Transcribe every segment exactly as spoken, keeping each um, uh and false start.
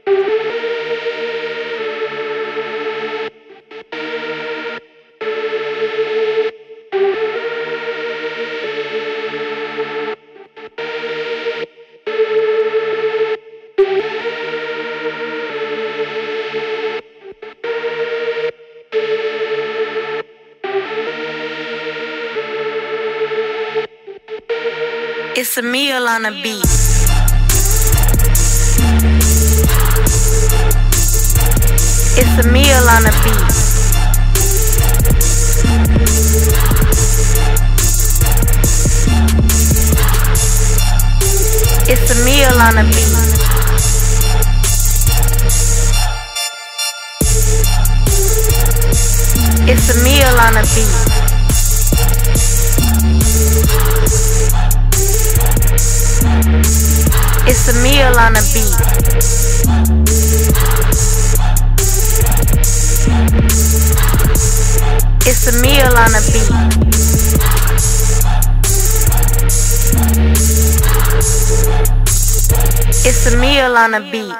It's a meal on a beat. It's a meal on a beat. It's a meal on a beat. It's a meal on a beat. It's a meal on a beat. It's a meal on a beat. It's a meal on a beat.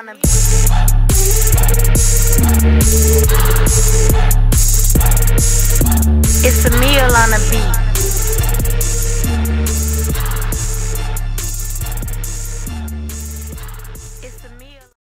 It's a meal on a beat.